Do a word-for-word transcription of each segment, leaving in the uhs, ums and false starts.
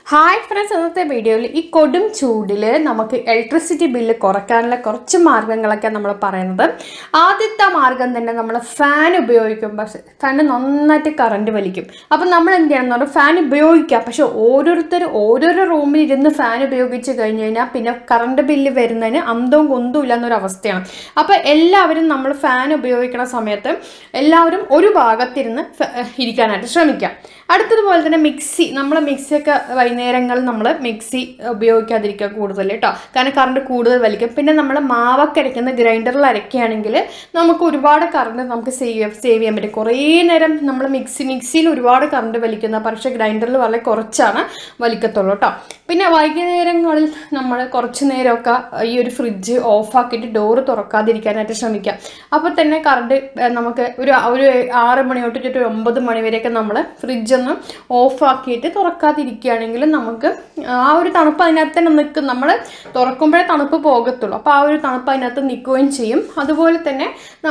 Hi friends, ഇന്നത്തെ വീഡിയോയിൽ ഈ കൊടും ചൂടിൽ നമുക്ക് ഇലക്ട്രിസിറ്റി ബില്ല് കുറയ്ക്കാനുള്ള കുറച്ച് മാർഗ്ഗങ്ങളൊക്കെ നമ്മൾ പറയുന്നത്. ആദ്യത്തെ മാർഗ്ഗം തന്നെ നമ്മൾ ഫാൻ ഉപയോഗിക്കുമ്പോൾ ഫാൻ നന്നായിട്ട് കറണ്ട് വലിക്കും. അപ്പം നമ്മൾ എന്ത് ചെയ്യണം എന്ന് പറഞ്ഞാൽ ഫാൻ ഉപയോഗിക്കാം, പക്ഷെ ഓരോരുത്തർ ഓരോരോ റൂമിൽ ഇരുന്ന് ഫാൻ ഉപയോഗിച്ച് കഴിഞ്ഞ് കഴിഞ്ഞാൽ പിന്നെ കറണ്ട് ബില്ല് വരുന്നതിന് അന്തവും കൊന്തും ഇല്ലെന്നൊരവസ്ഥയാണ്. അപ്പോൾ എല്ലാവരും നമ്മൾ ഫാൻ ഉപയോഗിക്കുന്ന സമയത്ത് എല്ലാവരും ഒരു ഭാഗത്തിരുന്ന് ഇരിക്കാനായിട്ട് ശ്രമിക്കാം. അടുത്തതുപോലെ തന്നെ മിക്സി, നമ്മൾ മിക്സിയൊക്കെ വൈകുന്നേരങ്ങളിൽ നമ്മൾ മിക്സി ഉപയോഗിക്കാതിരിക്കുക കൂടുതൽ കേട്ടോ, കാരണം കറണ്ട് കൂടുതൽ വലിക്കും. പിന്നെ നമ്മൾ മാവൊക്കെ അരയ്ക്കുന്ന ഗ്രൈൻഡറിൽ അരയ്ക്കുകയാണെങ്കിൽ നമുക്ക് ഒരുപാട് കറണ്ട് നമുക്ക് സേവ് സേവ് ചെയ്യാൻ പറ്റും. കുറേ നേരം നമ്മൾ മിക്സി മിക്സിയിൽ ഒരുപാട് കറണ്ട് വലിക്കുന്ന, പക്ഷേ ഗ്രൈൻഡറിൽ വളരെ കുറച്ചാണ് വലിക്കത്തുള്ളൂ കേട്ടോ. പിന്നെ വൈകുന്നേരങ്ങളിൽ നമ്മൾ കുറച്ച് നേരമൊക്കെ ഈ ഒരു ഫ്രിഡ്ജ് ഓഫാക്കിയിട്ട് ഡോറ് തുറക്കാതിരിക്കാനായിട്ട് ശ്രമിക്കാം. അപ്പോൾ തന്നെ കറണ്ട് നമുക്ക് ഒരു ഒരു ആറ് മണി തൊട്ടിട്ട് ഒരു ഒമ്പത് മണി വരെയൊക്കെ നമ്മൾ ഫ്രിഡ്ജൊന്ന് ഓഫാക്കിയിട്ട് തുറക്കാതിരിക്കുകയാണെങ്കിൽ നമുക്ക് ആ ഒരു തണുപ്പ് അതിനകത്ത് തന്നെ നിൽക്കും. നമ്മൾ തുറക്കുമ്പോഴേ തണുപ്പ് പോകത്തുള്ളൂ, അപ്പോൾ ആ ഒരു തണുപ്പ് അതിനകത്ത് നിൽക്കുകയും ചെയ്യും. അതുപോലെ തന്നെ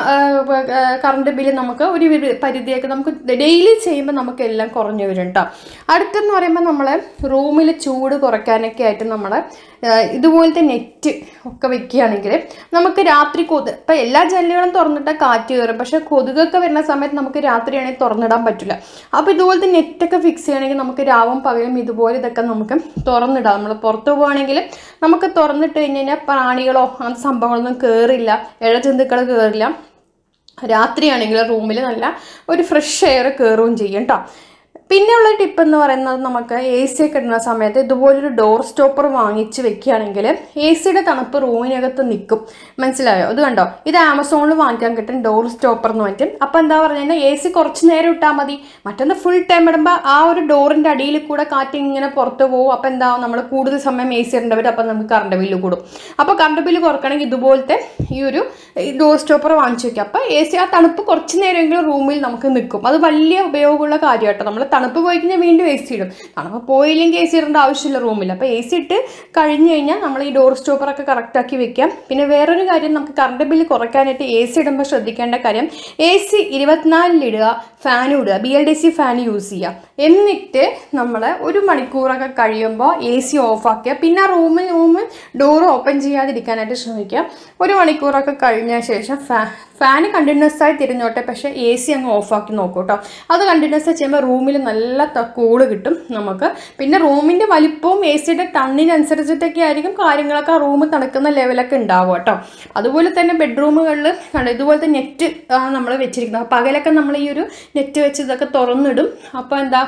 കറണ്ട് ബില്ല് നമുക്ക് ഒരു പരിധിയൊക്കെ നമുക്ക് ഡെയിലി ചെയ്യുമ്പോൾ നമുക്ക് എല്ലാം കുറഞ്ഞു വരും കേട്ടോ. അടുത്തെന്ന് പറയുമ്പോൾ നമ്മൾ റൂമിൽ ചൂട് കുറയ്ക്കാനൊക്കെ ആയിട്ട് നമ്മൾ ഇതുപോലത്തെ നെറ്റ് ഒക്കെ വെക്കുകയാണെങ്കിൽ നമുക്ക് രാത്രി കൊതു ഇപ്പം എല്ലാ ജനലുകളും തുറന്നിട്ട് കാറ്റ് കയറും, പക്ഷേ കൊതുകൊക്കെ വരുന്ന സമയത്ത് നമുക്ക് രാത്രിയാണെങ്കിൽ തുറന്നിടാൻ പറ്റില്ല. അപ്പോൾ ഇതുപോലത്തെ നെറ്റൊക്കെ ഫിക്സ് ചെയ്യണമെങ്കിൽ നമുക്ക് രാവും പകലും ഇതുപോലെ ഇതൊക്കെ നമുക്ക് തുറന്നിടാം. നമ്മൾ പുറത്ത് പോവുകയാണെങ്കിൽ നമുക്ക് തുറന്നിട്ട് കഴിഞ്ഞ് കഴിഞ്ഞാൽ പ്രാണികളോ അങ്ങനത്തെ സംഭവങ്ങളൊന്നും കയറില്ല, ഇഴജന്തുക്കൾ കയറില്ല. രാത്രിയാണെങ്കിൽ റൂമിൽ നല്ല ഒരു ഫ്രഷ് എയർ കയറുകയും ചെയ്യും കേട്ടോ. പിന്നെയുള്ള ടിപ്പ് എന്ന് പറയുന്നത്, നമുക്ക് എ സി ഒക്കെ ഇടുന്ന സമയത്ത് ഇതുപോലൊരു ഡോർ സ്റ്റോപ്പർ വാങ്ങിച്ച് വെക്കുകയാണെങ്കിൽ എ സിയുടെ തണുപ്പ് റൂമിനകത്ത് നിൽക്കും. മനസ്സിലായോ? ഇത് കണ്ടോ, ഇത് ആമസോണിൽ വാങ്ങിക്കാൻ കിട്ടും ഡോർ സ്റ്റോപ്പർ എന്ന് പറ്റും. അപ്പോൾ എന്താ പറഞ്ഞു കഴിഞ്ഞാൽ എ സി കുറച്ച് നേരം ഇട്ടാൽ മതി, മറ്റൊന്ന് ഫുൾ ടൈം ഇടുമ്പോൾ ആ ഒരു ഡോറിൻ്റെ അടിയിൽ കൂടെ കാറ്റ് ഇങ്ങനെ പുറത്ത് പോകും. അപ്പോൾ എന്താ, നമ്മൾ കൂടുതൽ സമയം എ സി ഇടേണ്ടി വരും, അപ്പോൾ നമുക്ക് കറണ്ട് ബില്ല് കൂടും. അപ്പോൾ കറണ്ട് ബില്ല് കുറക്കണമെങ്കിൽ ഇതുപോലത്തെ ഈ ഒരു ഡോർ സ്റ്റോപ്പർ വാങ്ങിച്ച് വയ്ക്കുക. അപ്പോൾ എ സി ആ തണുപ്പ് കുറച്ച് നേരമെങ്കിലും റൂമിൽ നമുക്ക് നിൽക്കും. അത് വലിയ ഉപയോഗമുള്ള കാര്യമാട്ടോ. നമ്മൾ തണുപ്പ് പോയി കഴിഞ്ഞാൽ വീണ്ടും എ സി ഇടും, തണുപ്പ് പോയില്ലെങ്കിൽ എ സി ഇടേണ്ട ആവശ്യമില്ല റൂമിൽ. അപ്പോൾ എ സി ഇട്ട് കഴിഞ്ഞ് കഴിഞ്ഞാൽ നമ്മൾ ഈ ഡോർ സ്റ്റോപ്പറൊക്കെ കറക്റ്റാക്കി വെക്കാം. പിന്നെ വേറൊരു കാര്യം, നമുക്ക് കറണ്ട് ബില്ല് കുറയ്ക്കാനായിട്ട് എ സി ഇടുമ്പോൾ ശ്രദ്ധിക്കേണ്ട കാര്യം, എ സി ഇരുപത്തിനാലിലിടുക, ഫാൻ ഇടുക, B L D C fan use ചെയ്യുക. എന്നിട്ട് നമ്മൾ ഒരു മണിക്കൂറൊക്കെ കഴിയുമ്പോൾ എ സി ഓഫാക്കുക. പിന്നെ ആ റൂമിൽ റൂമിൽ ഡോർ ഓപ്പൺ ചെയ്യാതിരിക്കാനായിട്ട് ശ്രമിക്കുക. ഒരു മണിക്കൂറൊക്കെ കഴിഞ്ഞ ശേഷം ഫാ ഫാന് കണ്ടിന്യൂസ് ആയി തിരിഞ്ഞോട്ടെ, പക്ഷേ എ സി അങ്ങ് ഓഫാക്കി നോക്കൂ കേട്ടോ. അത് കണ്ടിന്യൂസ് ആയി ചെയ്യുമ്പോൾ റൂമിൽ നല്ല കൂള് കിട്ടും നമുക്ക്. പിന്നെ റൂമിൻ്റെ വലിപ്പവും എ സിയുടെ ടണ്ണിനനുസരിച്ചിട്ടൊക്കെ ആയിരിക്കും കാര്യങ്ങളൊക്കെ ആ റൂം തണുക്കുന്ന ലെവലൊക്കെ ഉണ്ടാവും കേട്ടോ. അതുപോലെ തന്നെ ബെഡ്റൂമുകളിൽ കണ്ടോ ഇതുപോലത്തെ നെറ്റ് ആണ് നമ്മൾ വെച്ചിരിക്കുന്നത്. പകലൊക്കെ നമ്മൾ ഈ ഒരു നെറ്റ് വെച്ച് ഇതൊക്കെ തുറന്നിടും. അപ്പോൾ എന്താ,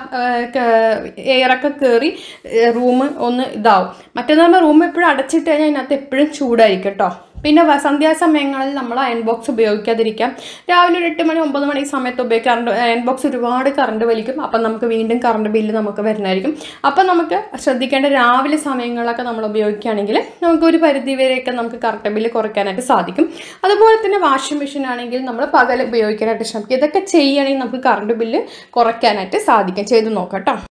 എയറൊക്കെ കയറി റൂം ഒന്ന് ഇതാവും. മറ്റേന്ന് പറയുമ്പോൾ റൂം എപ്പോഴും അടച്ചിട്ട് കഴിഞ്ഞാൽ അതിനകത്ത് എപ്പോഴും ചൂടായിരിക്കും കേട്ടോ. പിന്നെ സന്ധ്യാസമയങ്ങളിൽ നമ്മൾ അയൺ ബോക്സ് ഉപയോഗിക്കാതിരിക്കാം. രാവിലെ ഒരു എട്ട് മണി ഒമ്പത് മണി സമയത്ത് ഉപയോഗിക്കാറുണ്ട്. അയൺ ബോക്സ് ഒരുപാട് കറണ്ട് വലിക്കും, അപ്പം നമുക്ക് വീണ്ടും കറണ്ട് ബില്ല് നമുക്ക് വരുന്നതായിരിക്കും. അപ്പം നമുക്ക് ശ്രദ്ധിക്കേണ്ട, രാവിലെ സമയങ്ങളിലൊക്കെ നമ്മൾ ഉപയോഗിക്കുകയാണെങ്കിൽ നമുക്ക് ഒരു പരിധി വരെയൊക്കെ നമുക്ക് കറണ്ട് ബില്ല് കുറയ്ക്കാനായിട്ട് സാധിക്കും. അതുപോലെ തന്നെ വാഷിംഗ് മെഷീൻ ആണെങ്കിൽ നമ്മൾ പകൽ ഉപയോഗിക്കാനായിട്ട് ശ്രമിക്കും. ഇതൊക്കെ ചെയ്യുകയാണെങ്കിൽ നമുക്ക് കറണ്ട് ബില്ല് കുറയ്ക്കാനായിട്ട് സാധിക്കും. ചെയ്ത് നോക്കാം കേട്ടോ.